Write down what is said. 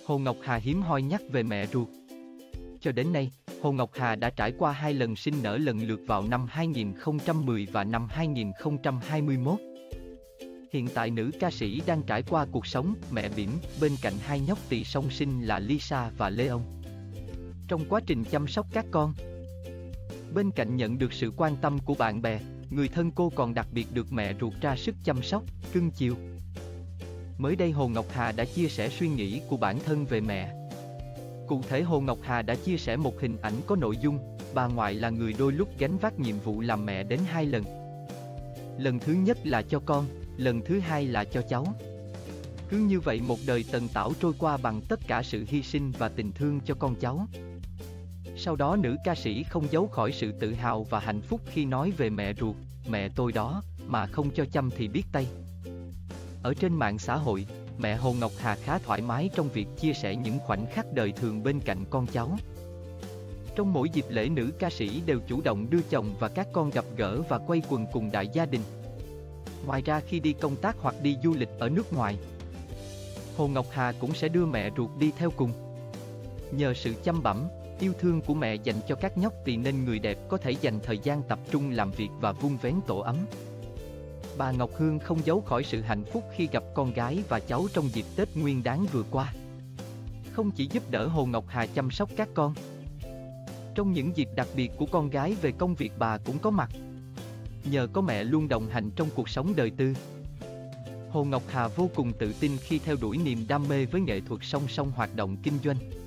Hồ Ngọc Hà hiếm hoi nhắc về mẹ ruột. Cho đến nay, Hồ Ngọc Hà đã trải qua 2 lần sinh nở lần lượt vào năm 2010 và năm 2021. Hiện tại nữ ca sĩ đang trải qua cuộc sống mẹ bỉm bên cạnh 2 nhóc tỳ song sinh là Lisa và Leon. Trong quá trình chăm sóc các con, bên cạnh nhận được sự quan tâm của bạn bè, người thân cô còn đặc biệt được mẹ ruột ra sức chăm sóc, cưng chiều. Mới đây Hồ Ngọc Hà đã chia sẻ suy nghĩ của bản thân về mẹ. Cụ thể Hồ Ngọc Hà đã chia sẻ một hình ảnh có nội dung, bà ngoại là người đôi lúc gánh vác nhiệm vụ làm mẹ đến 2 lần. Lần thứ nhất là cho con, lần thứ hai là cho cháu. Cứ như vậy một đời tần tảo trôi qua bằng tất cả sự hy sinh và tình thương cho con cháu. Sau đó nữ ca sĩ không giấu khỏi sự tự hào và hạnh phúc khi nói về mẹ ruột, mẹ tôi đó, mà không cho chăm thì biết tay. Ở trên mạng xã hội, mẹ Hồ Ngọc Hà khá thoải mái trong việc chia sẻ những khoảnh khắc đời thường bên cạnh con cháu. Trong mỗi dịp lễ nữ ca sĩ đều chủ động đưa chồng và các con gặp gỡ và quây quần cùng đại gia đình. Ngoài ra khi đi công tác hoặc đi du lịch ở nước ngoài, Hồ Ngọc Hà cũng sẽ đưa mẹ ruột đi theo cùng. Nhờ sự chăm bẵm, yêu thương của mẹ dành cho các nhóc tỳ nên người đẹp có thể dành thời gian tập trung làm việc và vun vén tổ ấm. Bà Ngọc Hương không giấu khỏi sự hạnh phúc khi gặp con gái và cháu trong dịp Tết Nguyên Đán vừa qua. Không chỉ giúp đỡ Hồ Ngọc Hà chăm sóc các con, trong những dịp đặc biệt của con gái về công việc bà cũng có mặt. Nhờ có mẹ luôn đồng hành trong cuộc sống đời tư, Hồ Ngọc Hà vô cùng tự tin khi theo đuổi niềm đam mê với nghệ thuật song song hoạt động kinh doanh.